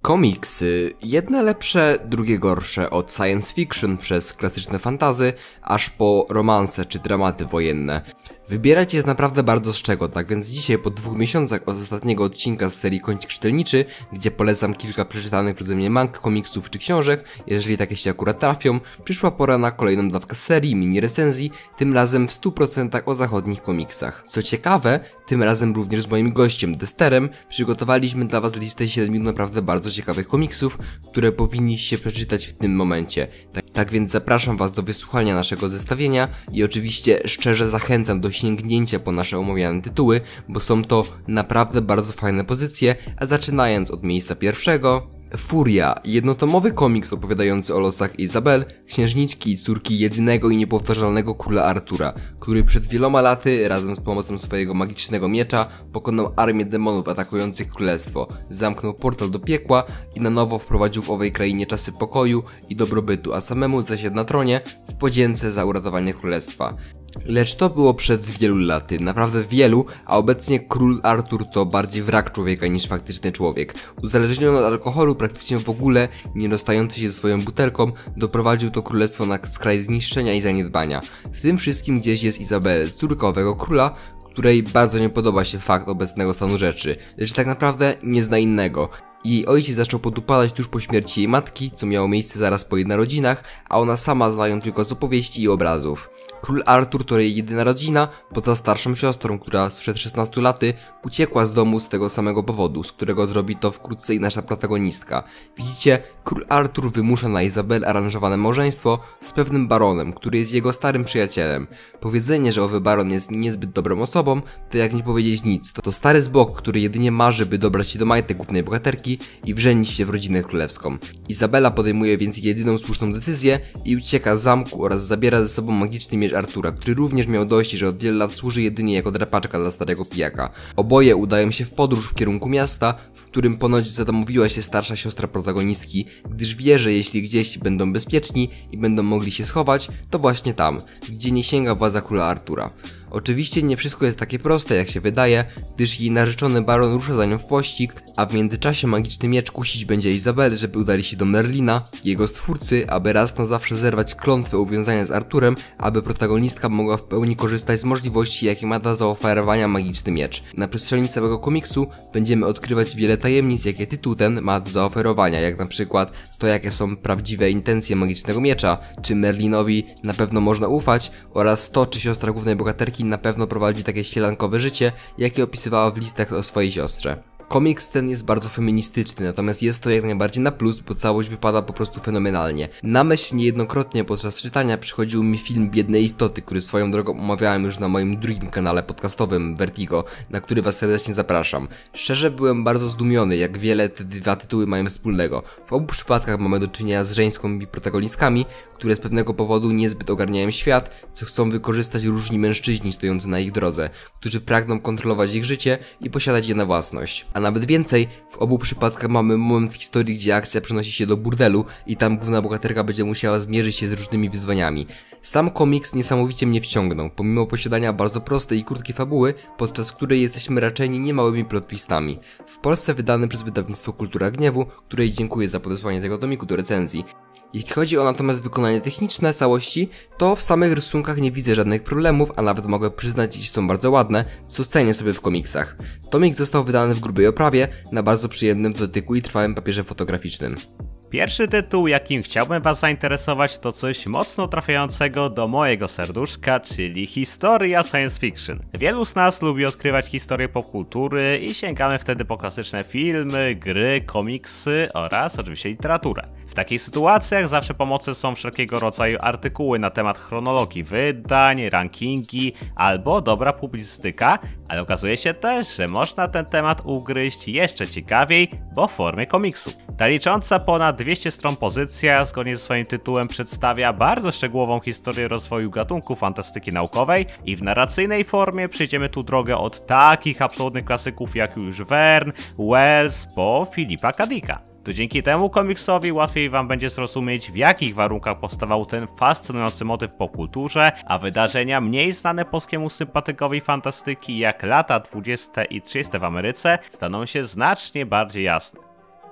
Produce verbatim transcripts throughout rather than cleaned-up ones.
Komiksy, jedne lepsze, drugie gorsze, od science fiction przez klasyczne fantasy, aż po romanse czy dramaty wojenne. Wybierać jest naprawdę bardzo z czego, tak więc dzisiaj po dwóch miesiącach od ostatniego odcinka z serii Kącik Czytelniczy, gdzie polecam kilka przeczytanych przeze mnie mang, komiksów czy książek, jeżeli takie się akurat trafią, przyszła pora na kolejną dawkę serii, mini recenzji, tym razem w stu procentach o zachodnich komiksach. Co ciekawe, tym razem również z moim gościem, Desterem, przygotowaliśmy dla was listę siedmiu naprawdę bardzo ciekawych komiksów, które powinniście przeczytać w tym momencie. Tak, tak więc zapraszam was do wysłuchania naszego zestawienia i oczywiście szczerze zachęcam do sięgnięcia po nasze omawiane tytuły, bo są to naprawdę bardzo fajne pozycje, a zaczynając od miejsca pierwszego... Furia, jednotomowy komiks opowiadający o losach Izabel, księżniczki i córki jedynego i niepowtarzalnego króla Artura, który przed wieloma laty razem z pomocą swojego magicznego miecza pokonał armię demonów atakujących królestwo, zamknął portal do piekła i na nowo wprowadził w owej krainie czasy pokoju i dobrobytu, a samemu zasiadł na tronie w podzięce za uratowanie królestwa. Lecz to było przed wielu laty, naprawdę wielu, a obecnie król Artur to bardziej wrak człowieka niż faktyczny człowiek. Uzależniony od alkoholu, praktycznie w ogóle nie rozstający się ze swoją butelką, doprowadził to królestwo na skraj zniszczenia i zaniedbania. W tym wszystkim gdzieś jest Izabel, córka owego króla, której bardzo nie podoba się fakt obecnego stanu rzeczy, lecz tak naprawdę nie zna innego. Jej ojciec zaczął podupadać tuż po śmierci jej matki, co miało miejsce zaraz po jej narodzinach, a ona sama zna ją tylko z opowieści i obrazów. Król Artur to jej jedyna rodzina, poza starszą siostrą, która sprzed szesnastu laty uciekła z domu z tego samego powodu, z którego zrobi to wkrótce i nasza protagonistka. Widzicie, król Artur wymusza na Izabel aranżowane małżeństwo z pewnym baronem, który jest jego starym przyjacielem. Powiedzenie, że owy baron jest niezbyt dobrą osobą, to jak nie powiedzieć nic. To stary zbok, który jedynie marzy, by dobrać się do majtek głównej bohaterki i wrzenić się w rodzinę królewską. Izabela podejmuje więc jedyną słuszną decyzję i ucieka z zamku oraz zabiera ze sobą magiczny miecz Artura, który również miał dość, że od wielu lat służy jedynie jako drapaczka dla starego pijaka. Oboje udają się w podróż w kierunku miasta, w którym ponoć zadomowiła się starsza siostra protagonistki, gdyż wie, że jeśli gdzieś będą bezpieczni i będą mogli się schować, to właśnie tam, gdzie nie sięga władza króla Artura. Oczywiście nie wszystko jest takie proste, jak się wydaje, gdyż jej narzeczony baron rusza za nią w pościg, a w międzyczasie magiczny miecz kusić będzie Izabel, żeby udali się do Merlina, jego stwórcy, aby raz na zawsze zerwać klątwę uwiązania z Arturem, aby protagonistka mogła w pełni korzystać z możliwości, jakie ma do zaoferowania magiczny miecz. Na przestrzeni całego komiksu będziemy odkrywać wiele tajemnic, jakie tytuł ten ma do zaoferowania, jak na przykład to, jakie są prawdziwe intencje magicznego miecza, czy Merlinowi na pewno można ufać, oraz to, czy siostra głównej bohaterki na pewno prowadzi takie ścielankowe życie, jakie opisywała w listach o swojej siostrze. Komiks ten jest bardzo feministyczny, natomiast jest to jak najbardziej na plus, bo całość wypada po prostu fenomenalnie. Na myśl niejednokrotnie podczas czytania przychodził mi film Biedne Istoty, który swoją drogą omawiałem już na moim drugim kanale podcastowym Vertigo, na który was serdecznie zapraszam. Szczerze byłem bardzo zdumiony, jak wiele te dwa tytuły mają wspólnego. W obu przypadkach mamy do czynienia z żeńskimi protagonistkami, które z pewnego powodu niezbyt ogarniają świat, co chcą wykorzystać różni mężczyźni stojący na ich drodze, którzy pragną kontrolować ich życie i posiadać je na własność. A nawet więcej, w obu przypadkach mamy moment w historii, gdzie akcja przenosi się do burdelu i tam główna bohaterka będzie musiała zmierzyć się z różnymi wyzwaniami. Sam komiks niesamowicie mnie wciągnął, pomimo posiadania bardzo prostej i krótkiej fabuły, podczas której jesteśmy raczeni niemałymi plot twistami. W Polsce wydany przez wydawnictwo Kultura Gniewu, której dziękuję za podesłanie tego tomiku do recenzji. Jeśli chodzi o natomiast wykonanie techniczne całości, to w samych rysunkach nie widzę żadnych problemów, a nawet mogę przyznać, iż są bardzo ładne, co cenię sobie w komiksach. Tomik został wydany w grubej oprawie, na bardzo przyjemnym dotyku i trwałym papierze fotograficznym. Pierwszy tytuł, jakim chciałbym was zainteresować, to coś mocno trafiającego do mojego serduszka, czyli historia science fiction. Wielu z nas lubi odkrywać historię popkultury i sięgamy wtedy po klasyczne filmy, gry, komiksy oraz oczywiście literaturę. W takich sytuacjach zawsze pomocne są wszelkiego rodzaju artykuły na temat chronologii wydań, rankingi albo dobra publicystyka, ale okazuje się też, że można ten temat ugryźć jeszcze ciekawiej, bo w formie komiksu. Ta licząca ponad dwieście stron pozycja zgodnie ze swoim tytułem przedstawia bardzo szczegółową historię rozwoju gatunku fantastyki naukowej i w narracyjnej formie przejdziemy tu drogę od takich absolutnych klasyków jak już Verne, Wells po Philippa K. Dicka. To dzięki temu komiksowi łatwiej wam będzie zrozumieć, w jakich warunkach powstawał ten fascynujący motyw w popkulturze, a wydarzenia mniej znane polskiemu sympatykowi fantastyki jak lata dwudzieste i trzydzieste w Ameryce staną się znacznie bardziej jasne.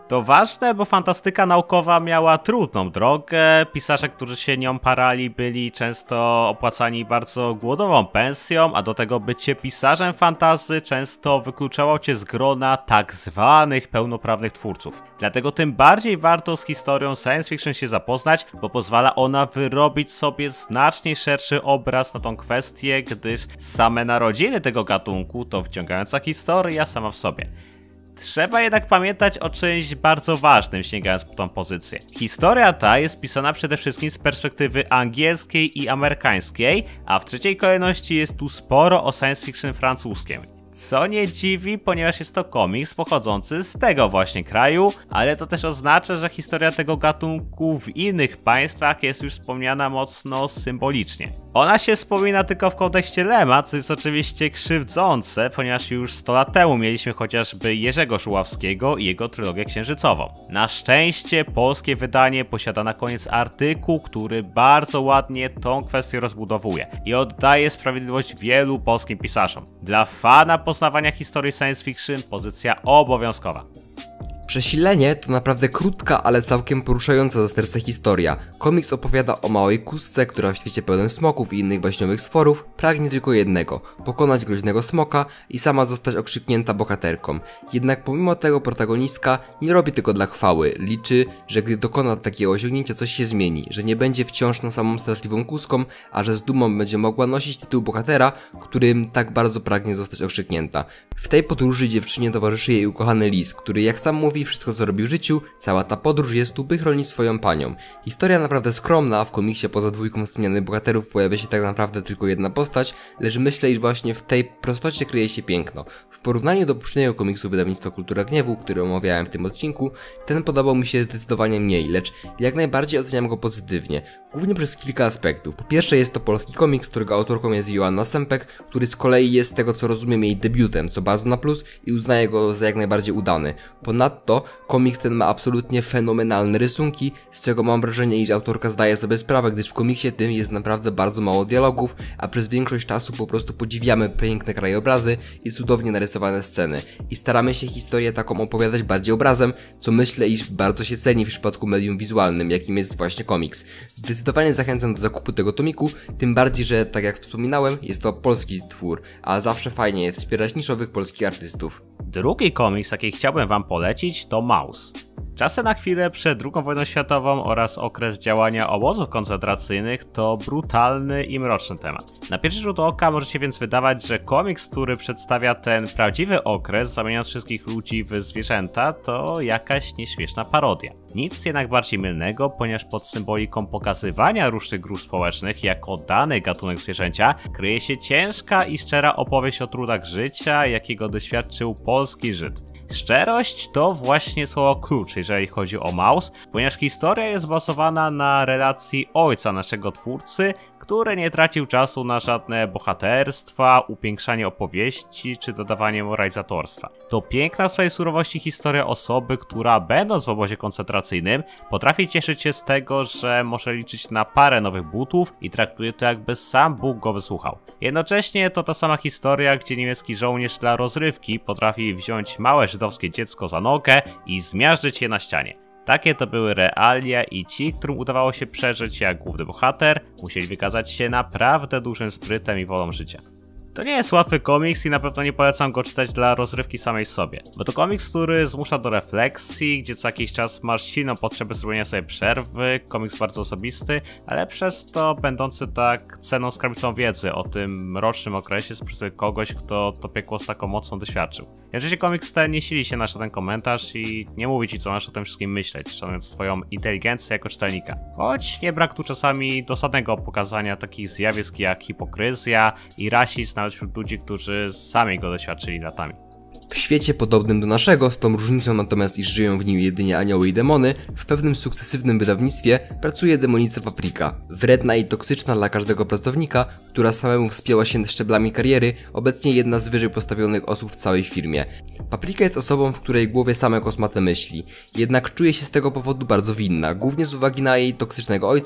To ważne, bo fantastyka naukowa miała trudną drogę, pisarze, którzy się nią parali, byli często opłacani bardzo głodową pensją, a do tego bycie pisarzem fantasy często wykluczało cię z grona tak zwanych pełnoprawnych twórców. Dlatego tym bardziej warto z historią science fiction się zapoznać, bo pozwala ona wyrobić sobie znacznie szerszy obraz na tą kwestię, gdyż same narodziny tego gatunku to wciągająca historia sama w sobie. Trzeba jednak pamiętać o czymś bardzo ważnym, sięgając po tą pozycję. Historia ta jest pisana przede wszystkim z perspektywy angielskiej i amerykańskiej, a w trzeciej kolejności jest tu sporo o science fiction francuskim. Co nie dziwi, ponieważ jest to komiks pochodzący z tego właśnie kraju, ale to też oznacza, że historia tego gatunku w innych państwach jest już wspomniana mocno symbolicznie. Ona się wspomina tylko w kontekście Lema, co jest oczywiście krzywdzące, ponieważ już sto lat temu mieliśmy chociażby Jerzego Żuławskiego i jego trylogię księżycową. Na szczęście polskie wydanie posiada na koniec artykuł, który bardzo ładnie tą kwestię rozbudowuje i oddaje sprawiedliwość wielu polskim pisarzom. Dla fana poznawania historii science fiction pozycja obowiązkowa. Przesilenie to naprawdę krótka, ale całkiem poruszająca za serce historia. Komiks opowiada o małej kusce, która w świecie pełnym smoków i innych baśniowych stworów pragnie tylko jednego – pokonać groźnego smoka i sama zostać okrzyknięta bohaterką. Jednak pomimo tego protagonistka nie robi tego dla chwały, liczy, że gdy dokona takiego osiągnięcia coś się zmieni, że nie będzie wciąż tą samą straszliwą kuską, a że z dumą będzie mogła nosić tytuł bohatera, którym tak bardzo pragnie zostać okrzyknięta. W tej podróży dziewczynie towarzyszy jej ukochany lis, który jak sam mówi wszystko co robi w życiu, cała ta podróż jest tu by chronić swoją panią. Historia naprawdę skromna, w komiksie poza dwójką wspomnianych bohaterów pojawia się tak naprawdę tylko jedna postać, lecz myślę, iż właśnie w tej prostocie kryje się piękno. W porównaniu do poprzedniego komiksu wydawnictwa Kultura Gniewu, który omawiałem w tym odcinku, ten podobał mi się zdecydowanie mniej, lecz jak najbardziej oceniam go pozytywnie. Głównie przez kilka aspektów. Po pierwsze jest to polski komiks, którego autorką jest Joanna Sempek, który z kolei jest z tego co rozumiem jej debiutem, co bardzo na plus i uznaję go za jak najbardziej udany. Ponadto komiks ten ma absolutnie fenomenalne rysunki, z czego mam wrażenie, iż autorka zdaje sobie sprawę, gdyż w komiksie tym jest naprawdę bardzo mało dialogów, a przez większość czasu po prostu podziwiamy piękne krajobrazy i cudownie narysowane sceny. I staramy się historię taką opowiadać bardziej obrazem, co myślę, iż bardzo się ceni w przypadku medium wizualnym, jakim jest właśnie komiks. Zdecydowanie zachęcam do zakupu tego tomiku, tym bardziej, że tak jak wspominałem, jest to polski twór, a zawsze fajnie jest wspierać niszowych polskich artystów. Drugi komiks, jaki chciałbym wam polecić, to Maus. Czasy na chwilę przed drugą wojną światową oraz okres działania obozów koncentracyjnych to brutalny i mroczny temat. Na pierwszy rzut oka może się więc wydawać, że komiks, który przedstawia ten prawdziwy okres, zamieniając wszystkich ludzi w zwierzęta, to jakaś nieśmieszna parodia. Nic jednak bardziej mylnego, ponieważ pod symboliką pokazywania różnych grup społecznych jako dany gatunek zwierzęcia kryje się ciężka i szczera opowieść o trudach życia, jakiego doświadczył polski Żyd. Szczerość to właśnie słowo klucz, jeżeli chodzi o Maus, ponieważ historia jest bazowana na relacji ojca naszego twórcy, który nie tracił czasu na żadne bohaterstwa, upiększanie opowieści czy dodawanie moralizatorstwa. To piękna w swojej surowości historia osoby, która będąc w obozie koncentracyjnym potrafi cieszyć się z tego, że może liczyć na parę nowych butów i traktuje to jakby sam Bóg go wysłuchał. Jednocześnie to ta sama historia, gdzie niemiecki żołnierz dla rozrywki potrafi wziąć małe żydowskie dziecko za nogę i zmiażdżyć je na ścianie. Takie to były realia i ci, którym udawało się przeżyć jak główny bohater, musieli wykazać się naprawdę dużym sprytem i wolą życia. To nie jest łatwy komiks i na pewno nie polecam go czytać dla rozrywki samej w sobie, bo to komiks, który zmusza do refleksji, gdzie co jakiś czas masz silną potrzebę zrobienia sobie przerwy, komiks bardzo osobisty, ale przez to będący tak cenną skarbnicą wiedzy o tym mrocznym okresie z perspektywy kogoś, kto to piekło z taką mocą doświadczył. Jednocześnie komiks ten nie sili się na żaden komentarz i nie mówi ci co masz o tym wszystkim myśleć, szanując twoją inteligencję jako czytelnika. Choć nie brak tu czasami dosadnego pokazania takich zjawisk jak hipokryzja i rasizm nawet wśród ludzi, którzy sami go doświadczyli latami. W świecie podobnym do naszego, z tą różnicą natomiast, iż żyją w nim jedynie anioły i demony, w pewnym sukcesywnym wydawnictwie pracuje demonica Paprika. Wredna i toksyczna dla każdego pracownika, która samemu wspięła się szczeblami kariery, obecnie jedna z wyżej postawionych osób w całej firmie. Paprika jest osobą, w której głowie same kosmate myśli, jednak czuje się z tego powodu bardzo winna, głównie z uwagi na jej toksycznego ojca,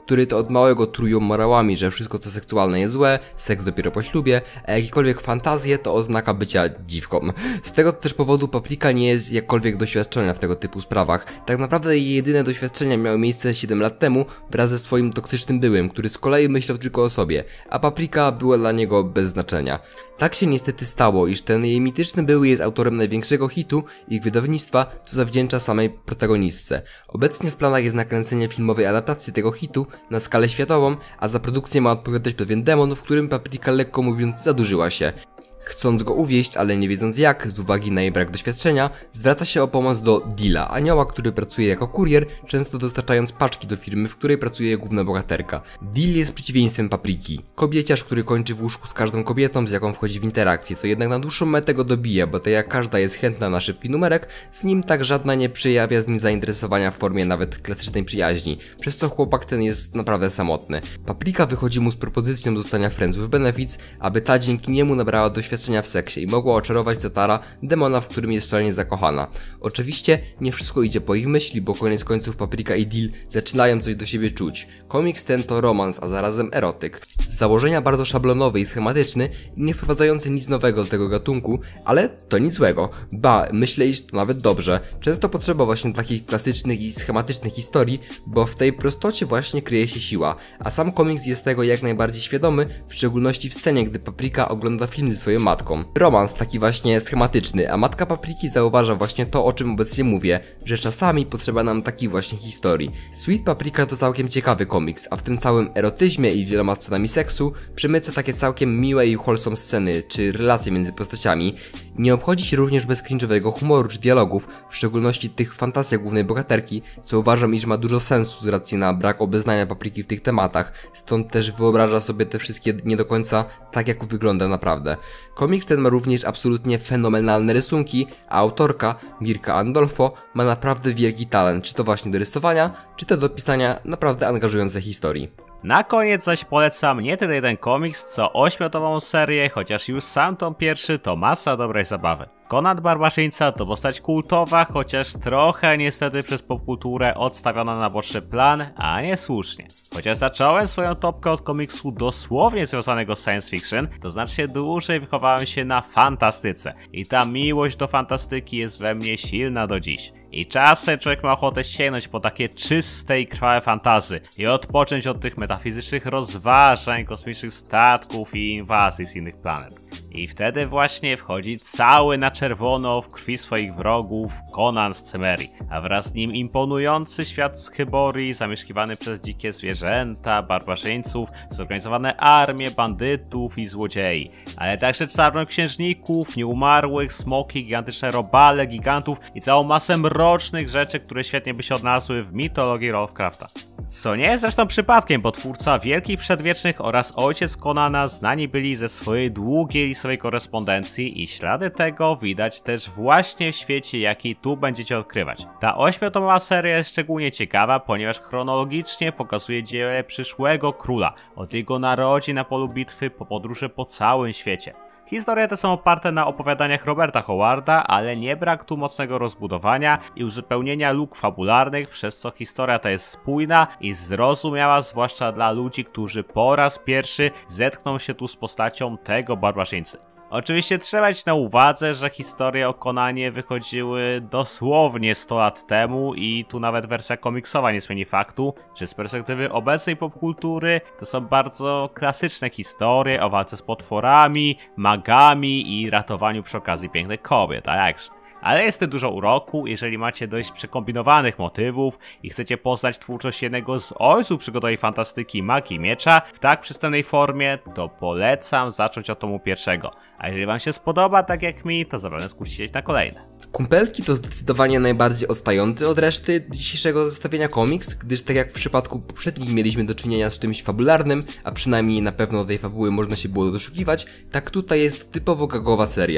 który to od małego trują morałami, że wszystko co seksualne jest złe, seks dopiero po ślubie, a jakiekolwiek fantazje to oznaka bycia dziwką. Z tego też powodu Paprika nie jest jakkolwiek doświadczona w tego typu sprawach. Tak naprawdę jej jedyne doświadczenia miały miejsce siedem lat temu wraz ze swoim toksycznym byłym, który z kolei myślał tylko o sobie, a Paprika była dla niego bez znaczenia. Tak się niestety stało, iż ten jej mityczny były jest autorem największego hitu ich wydawnictwa, co zawdzięcza samej protagonistce. Obecnie w planach jest nakręcenie filmowej adaptacji tego hitu na skalę światową, a za produkcję ma odpowiadać pewien demon, w którym Paprika lekko mówiąc zadurzyła się. Chcąc go uwieść, ale nie wiedząc jak, z uwagi na jej brak doświadczenia, zwraca się o pomoc do Dilla, anioła, który pracuje jako kurier, często dostarczając paczki do firmy, w której pracuje główna bohaterka. Dill jest przeciwieństwem Papriki. Kobieciarz, który kończy w łóżku z każdą kobietą, z jaką wchodzi w interakcję, co jednak na dłuższą metę go dobija, bo tak jak każda jest chętna na szybki numerek, z nim tak żadna nie przejawia z nim zainteresowania w formie nawet klasycznej przyjaźni, przez co chłopak ten jest naprawdę samotny. Paprika wychodzi mu z propozycją dostania Friends with Benefits, aby ta dzięki niemu nabrała doświadczenia w seksie i mogła oczarować Zatara, demona, w którym jest szalenie zakochana. Oczywiście nie wszystko idzie po ich myśli, bo koniec końców Paprika i Dill zaczynają coś do siebie czuć. Komiks ten to romans, a zarazem erotyk. Z założenia bardzo szablonowy i schematyczny i nie wprowadzający nic nowego do tego gatunku, ale to nic złego. Ba, myślę, iż to nawet dobrze. Często potrzeba właśnie takich klasycznych i schematycznych historii, bo w tej prostocie właśnie kryje się siła, a sam komiks jest tego jak najbardziej świadomy, w szczególności w scenie, gdy Paprika ogląda film ze swoją matką. Romans taki właśnie schematyczny, a matka Papriki zauważa właśnie to, o czym obecnie mówię, że czasami potrzeba nam takich właśnie historii. Sweet Paprika to całkiem ciekawy komiks, a w tym całym erotyzmie i wieloma scenami seksu przemyca takie całkiem miłe i wholesome sceny, czy relacje między postaciami. Nie obchodzi się również bez cringe'owego humoru czy dialogów, w szczególności tych w fantazjach głównej bohaterki, co uważam, iż ma dużo sensu z racji na brak obeznania Papriki w tych tematach, stąd też wyobraża sobie te wszystkie nie do końca tak, jak wygląda naprawdę. Komiks ten ma również absolutnie fenomenalne rysunki, a autorka, Mirka Andolfo, ma naprawdę wielki talent, czy to właśnie do rysowania, czy to do pisania naprawdę angażującej historii. Na koniec zaś polecam nie tyle jeden komiks, co ośmiotomową serię, chociaż już sam tom pierwszy to masa dobrej zabawy. Conan Barbarzyńca to postać kultowa, chociaż trochę niestety przez popkulturę odstawiona na boczny plan, a nie słusznie. Chociaż zacząłem swoją topkę od komiksu dosłownie związanego z science fiction, to znacznie dłużej wychowałem się na fantastyce i ta miłość do fantastyki jest we mnie silna do dziś. I czasem człowiek ma ochotę sięgnąć po takie czyste i krwawe fantazy i odpocząć od tych metafizycznych rozważań, kosmicznych statków i inwazji z innych planet. I wtedy właśnie wchodzi cały na czerwono w krwi swoich wrogów Conan z Cimmerii, a wraz z nim imponujący świat z Hyborii, zamieszkiwany przez dzikie zwierzęta, barbarzyńców, zorganizowane armie bandytów i złodziei, ale także czarnoksiężników, nieumarłych, smoki, gigantyczne robale, gigantów i całą masę mrocznych rzeczy, które świetnie by się odnalazły w mitologii Lovecrafta. Co nie jest zresztą przypadkiem, bo twórca Wielkich Przedwiecznych oraz ojciec Conana znani byli ze swojej długiej listowej korespondencji i ślady tego widać też właśnie w świecie, jaki tu będziecie odkrywać. Ta ośmiotomowa seria jest szczególnie ciekawa, ponieważ chronologicznie pokazuje dzieje przyszłego króla, od jego narodzin na polu bitwy po podróże po całym świecie. Historie te są oparte na opowiadaniach Roberta Howarda, ale nie brak tu mocnego rozbudowania i uzupełnienia luk fabularnych, przez co historia ta jest spójna i zrozumiała, zwłaszcza dla ludzi, którzy po raz pierwszy zetkną się tu z postacią tego barbarzyńcy. Oczywiście trzeba mieć na uwadze, że historie o Conanie wychodziły dosłownie sto lat temu i tu nawet wersja komiksowa nie zmieni faktu, że z perspektywy obecnej popkultury to są bardzo klasyczne historie o walce z potworami, magami i ratowaniu przy okazji pięknych kobiet, a jakże. Ale jest tu dużo uroku, jeżeli macie dość przekombinowanych motywów i chcecie poznać twórczość jednego z ojców przygodowej fantastyki magii miecza w tak przystępnej formie, to polecam zacząć od tomu pierwszego. A jeżeli wam się spodoba, tak jak mi, to zapewne skusicie się na kolejne. Kumpelki to zdecydowanie najbardziej odstający od reszty dzisiejszego zestawienia komiks, gdyż tak jak w przypadku poprzednich mieliśmy do czynienia z czymś fabularnym, a przynajmniej na pewno tej fabuły można się było doszukiwać, tak tutaj jest typowo gagowa seria,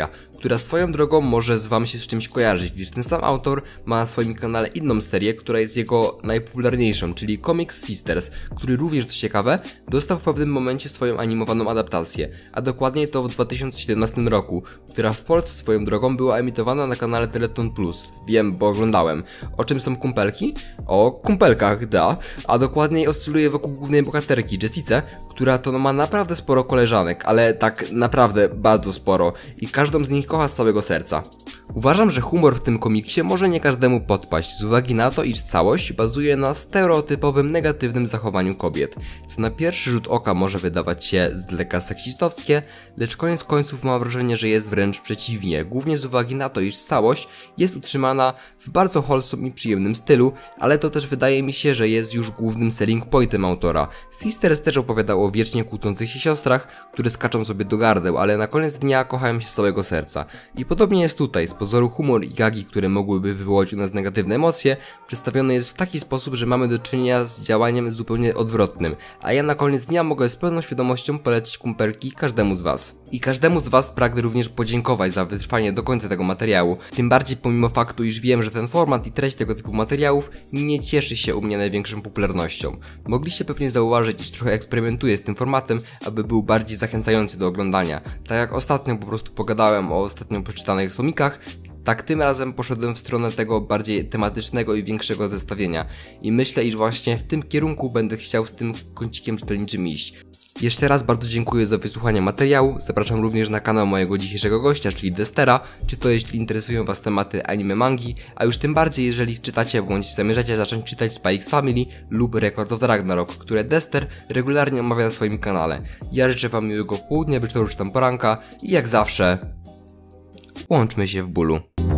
która swoją drogą może z wam się z czymś kojarzyć, gdyż ten sam autor ma na swoim kanale inną serię, która jest jego najpopularniejszą, czyli Comics Sisters, który również, co ciekawe, dostał w pewnym momencie swoją animowaną adaptację, a dokładnie to w dwa tysiące siedemnastym roku, która w Polsce swoją drogą była emitowana na kanale Teleton Plus. Wiem, bo oglądałem. O czym są kumpelki? O kumpelkach, da, a dokładniej oscyluje wokół głównej bohaterki, Jessice, która to ma naprawdę sporo koleżanek, ale tak naprawdę bardzo sporo i każdą z nich kocha z całego serca. Uważam, że humor w tym komiksie może nie każdemu podpaść, z uwagi na to, iż całość bazuje na stereotypowym, negatywnym zachowaniu kobiet, co na pierwszy rzut oka może wydawać się z daleka seksistowskie, lecz koniec końców mam wrażenie, że jest wręcz przeciwnie, głównie z uwagi na to, iż całość jest utrzymana w bardzo wholesome i przyjemnym stylu, ale to też wydaje mi się, że jest już głównym selling pointem autora. Sisters też opowiadał o wiecznie kłócących się siostrach, które skaczą sobie do gardeł, ale na koniec dnia kochają się z całego serca. I podobnie jest tutaj. Z pozoru humor i gagi, które mogłyby wywołać u nas negatywne emocje, przedstawiony jest w taki sposób, że mamy do czynienia z działaniem zupełnie odwrotnym, a ja na koniec dnia mogę z pełną świadomością polecić kumpelki każdemu z was. I każdemu z was pragnę również podziękować za wytrwanie do końca tego materiału, tym bardziej pomimo faktu, iż wiem, że ten format i treść tego typu materiałów nie cieszy się u mnie największą popularnością. Mogliście pewnie zauważyć, iż trochę eksperymentuję z tym formatem, aby był bardziej zachęcający do oglądania. Tak jak ostatnio po prostu pogadałem o ostatnio przeczytanych tomikach, tak tym razem poszedłem w stronę tego bardziej tematycznego i większego zestawienia. I myślę, iż właśnie w tym kierunku będę chciał z tym kącikiem czytelniczym iść. Jeszcze raz bardzo dziękuję za wysłuchanie materiału, zapraszam również na kanał mojego dzisiejszego gościa, czyli Destera, czy to jeśli interesują was tematy anime mangi, a już tym bardziej jeżeli czytacie bądź zamierzacie zacząć czytać Spy X Family lub Record of Ragnarok, które Dester regularnie omawia na swoim kanale. Ja życzę wam miłego południa, wieczoru czy tam poranka i jak zawsze, łączmy się w bólu.